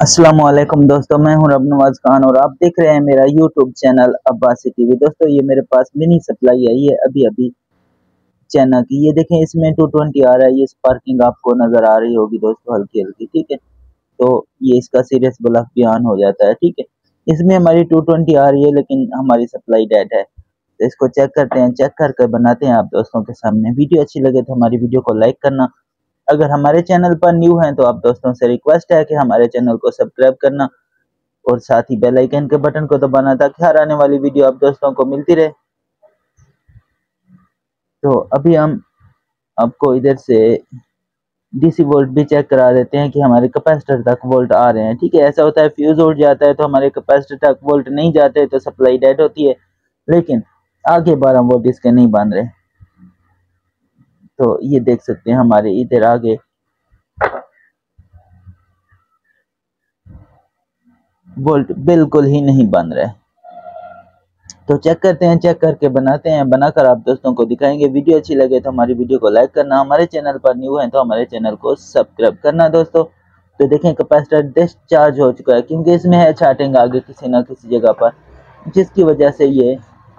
अस्सलामुअलैकुम दोस्तों, मैं हूं रब नवाज खान और आप देख रहे हैं मेरा यूट्यूब चैनल अब्बासी टीवी। दोस्तों ये मेरे पास मिनी सप्लाई आई है अभी अभी चाइना की। ये देखें, इसमें 220 आ रहा है। ये स्पार्किंग आपको नजर आ रही होगी दोस्तों, हल्की हल्की। ठीक है, तो ये इसका सीरियस बल्ब भी ऑन हो जाता है। ठीक है, इसमें हमारी 220 आ रही है लेकिन हमारी सप्लाई डेड है। तो इसको चेक करते हैं, चेक करके बनाते हैं आप दोस्तों के सामने। वीडियो अच्छी लगे तो हमारी वीडियो को लाइक करना। अगर हमारे चैनल पर न्यू हैं तो आप दोस्तों से रिक्वेस्ट है कि हमारे चैनल को सब्सक्राइब करना और साथ ही बेल आइकन के बटन को दबाना ताकि हर आने वाली वीडियो आप दोस्तों को मिलती रहे। तो अभी हम आपको इधर से डीसी वोल्ट भी चेक करा देते हैं कि हमारे कैपेसिटर तक वोल्ट आ रहे हैं। ठीक है, ऐसा होता है फ्यूज उड़ जाता है तो हमारे कैपेसिटर तक वोल्ट नहीं जाते तो सप्लाई डेड होती है, लेकिन आगे 12 वोल्ट इसके नहीं बन रहे। तो ये देख सकते हैं हमारे इधर आगे वोल्ट बिल्कुल ही नहीं बन रहे। तो चेक करते हैं, चेक करके बनाते हैं, बनाकर आप दोस्तों को दिखाएंगे। वीडियो अच्छी लगे तो हमारी वीडियो को लाइक करना, हमारे चैनल पर न्यू है तो हमारे चैनल को सब्सक्राइब करना दोस्तों। तो देखें कैपेसिटर डिस्चार्ज हो चुका है क्योंकि इसमें है चार्टिंग आगे किसी ना किसी जगह पर, जिसकी वजह से ये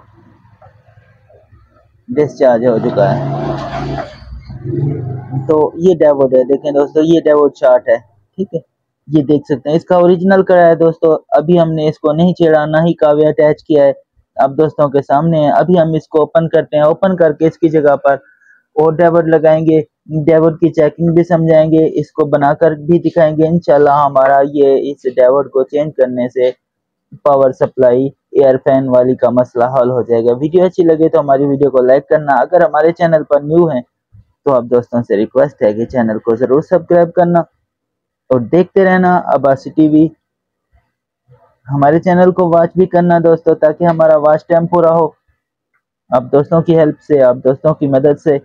डिस्चार्ज हो चुका है। तो ये डायोड है, देखें दोस्तों, ये डायोड चार्ट है। ठीक है, ये देख सकते हैं इसका ओरिजिनल करा है दोस्तों। अभी हमने इसको नहीं छेड़ा, ना ही कावे अटैच किया है, अब दोस्तों के सामने है। अभी हम इसको ओपन करते हैं, ओपन करके इसकी जगह पर और डायोड लगाएंगे, डायोड की चेकिंग भी समझाएंगे, इसको बनाकर भी दिखाएंगे। इंशाल्लाह हमारा ये इस डायोड को चेंज करने से पावर सप्लाई एयर फैन वाली का मसला हल हो जाएगा। वीडियो अच्छी लगे तो हमारी वीडियो को लाइक करना। अगर हमारे चैनल पर न्यू है तो आप दोस्तों से रिक्वेस्ट है कि चैनल को जरूर सब्सक्राइब करना और देखते रहना अब्बासी टीवी। हमारे चैनल को वॉच भी करना दोस्तों ताकि हमारा वॉच टाइम पूरा हो। आप दोस्तों की हेल्प से, आप दोस्तों की मदद से,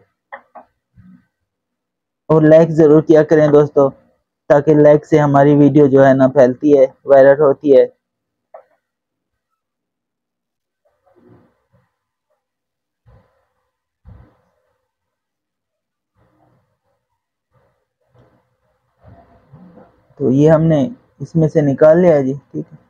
और लाइक जरूर किया करें दोस्तों, ताकि लाइक से हमारी वीडियो जो है ना फैलती है, वायरल होती है। तो ये हमने इसमें से निकाल लिया जी। ठीक है,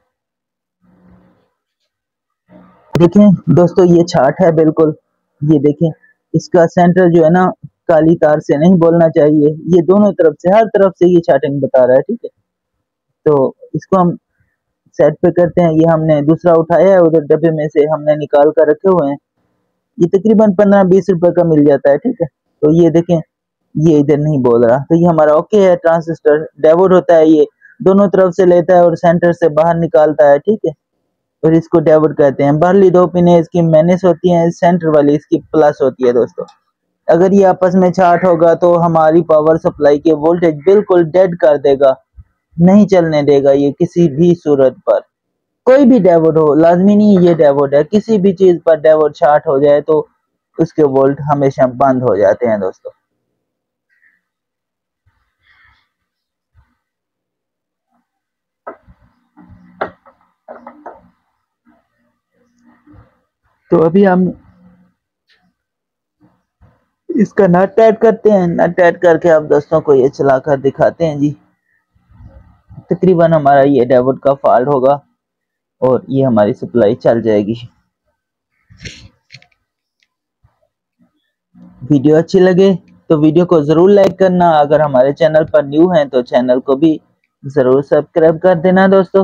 देखें दोस्तों ये छाट है बिल्कुल। ये देखें, इसका सेंटर जो है ना काली तार से नहीं बोलना चाहिए, ये दोनों तरफ से, हर तरफ से ये चार्टिंग बता रहा है। ठीक है, तो इसको हम सेट पे करते हैं। ये हमने दूसरा उठाया है, उधर डब्बे में से हमने निकाल कर रखे हुए हैं। ये तकरीबन 15-20 रुपए का मिल जाता है। ठीक है, तो ये देखें, ये इधर नहीं बोल रहा, तो ये हमारा ओके है। ट्रांजिस्टर डायोड होता है, ये दोनों तरफ से लेता है और सेंटर से बाहर निकालता है। ठीक है, और इसको डायोड कहते हैं। बाहरली दो पिनें इसकी माइनस होती हैं, सेंटर वाली इसकी प्लस होती है दोस्तों। अगर ये आपस में चार्ट होगा तो हमारी पावर सप्लाई के वोल्टेज बिल्कुल डेड कर देगा, नहीं चलने देगा ये किसी भी सूरत पर। कोई भी डायोड हो, लाजमी नहीं ये डायोड है, किसी भी चीज पर डायोड शॉर्ट हो जाए तो उसके वोल्ट हमेशा बंद हो जाते हैं दोस्तों। तो अभी हम इसका नट टाइट करते हैं, नट टाइट करके आप दोस्तों को ये चलाकर दिखाते हैं जी। तकरीबन हमारा ये डायोड का फॉल्ट होगा और ये हमारी सप्लाई चल जाएगी। वीडियो अच्छी लगे तो वीडियो को जरूर लाइक करना। अगर हमारे चैनल पर न्यू हैं तो चैनल को भी जरूर सब्सक्राइब कर देना दोस्तों।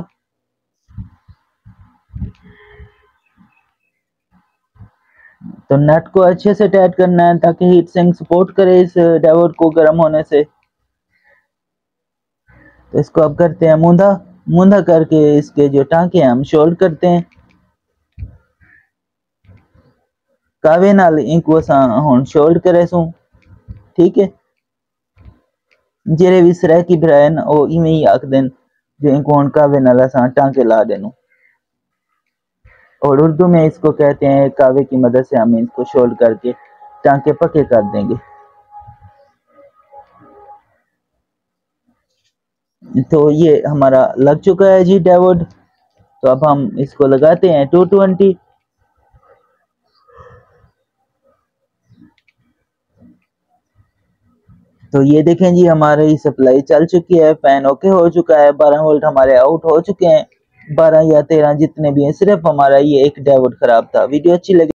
तो नट को अच्छे से टाइट करना है ताकि हीट सिंक सपोर्ट करे इस डायोड को गर्म होने से। तो इसको अब करते हैं मूंधा, मूंधा करके इसके जो टांके हैं हम शोल्ड करते हैं। कावे नाल इनको असां हुण शोल्ड करे सूं। ठीक है, जेरे भी सराकी भरा न ओ इवें ही आखदे न जो इनको हुण कावे नाल असां टांके ला देनू, और उर्दू में इसको कहते हैं कावे की मदद से हम इसको शोल्ड करके टांके पक्के कर देंगे। तो ये हमारा लग चुका है जी डायोड। तो अब हम इसको लगाते हैं 220। तो ये देखें जी हमारी सप्लाई चल चुकी है, फैन ओके हो चुका है, 12 वोल्ट हमारे आउट हो चुके हैं, 12 या 13 जितने भी हैं, सिर्फ हमारा ये एक डायोड खराब था। वीडियो अच्छी लगी